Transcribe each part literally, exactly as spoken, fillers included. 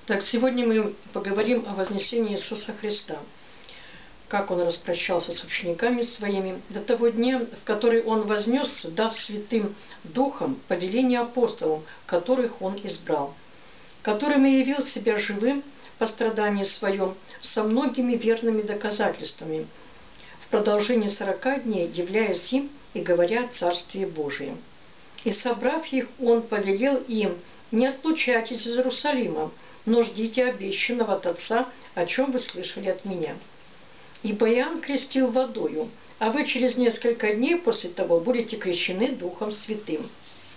Так, сегодня мы поговорим о вознесении Иисуса Христа, как Он распрощался с учениками своими до того дня, в который Он вознесся, дав Святым Духом повеление апостолам, которых Он избрал, которым и явил себя живым по страдании Своем со многими верными доказательствами, в продолжении сорока дней являясь им и говоря о Царстве Божием. И, собрав их, Он повелел им: «Не отлучайтесь из Иерусалима, но ждите обещанного от Отца, о чем вы слышали от Меня. Ибо Иоанн крестил водою, а вы через несколько дней после того будете крещены Духом Святым.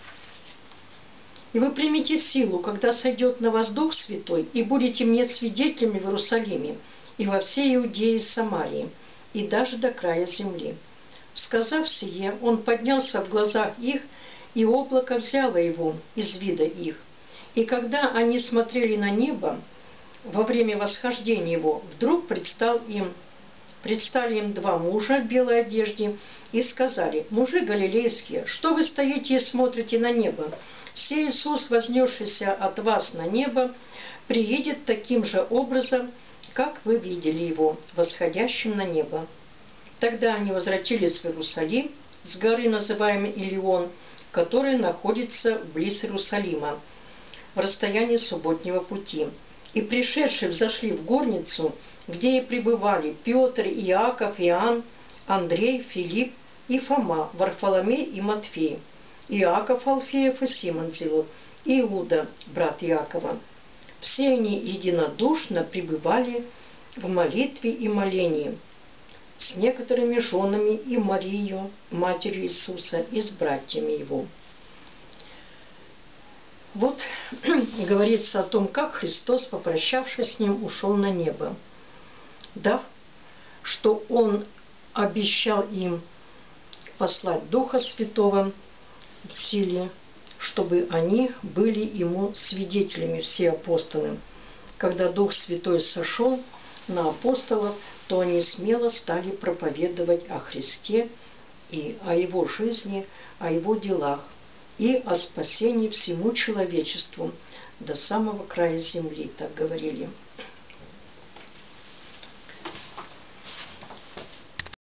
И вы примете силу, когда сойдет на вас Дух Святой, и будете мне свидетелями в Иерусалиме и во всей Иудее и Самарии, и даже до края земли». Сказав сие, Он поднялся в глазах их, и облако взяло Его из вида их. И когда они смотрели на небо во время восхождения Его, вдруг предстал им, предстали им два мужа в белой одежде и сказали: «Мужи галилейские, что вы стоите и смотрите на небо? Сей Иисус, вознесшийся от вас на небо, приедет таким же образом, как вы видели Его, восходящим на небо». Тогда они возвратились в Иерусалим с горы, называемой Илион, которая находится близ Иерусалима, в расстоянии субботнего пути. И, пришедшие, взошли в горницу, где и пребывали Петр, Иаков, Иоанн, Андрей, Филипп и Фома, Варфоломей и Матфей, Иаков Алфеев и Симон Зелот, Иуда, брат Иакова. Все они единодушно пребывали в молитве и молении с некоторыми женами и Марией, матерью Иисуса, и с братьями Его. Вот говорится о том, как Христос, попрощавшись с Ним, ушел на небо. Да, что Он обещал им послать Духа Святого в силе, чтобы они были Ему свидетелями, все апостолы. Когда Дух Святой сошел на апостолов, то они смело стали проповедовать о Христе и о Его жизни, о Его делах и о спасении всему человечеству до самого края земли, так говорили.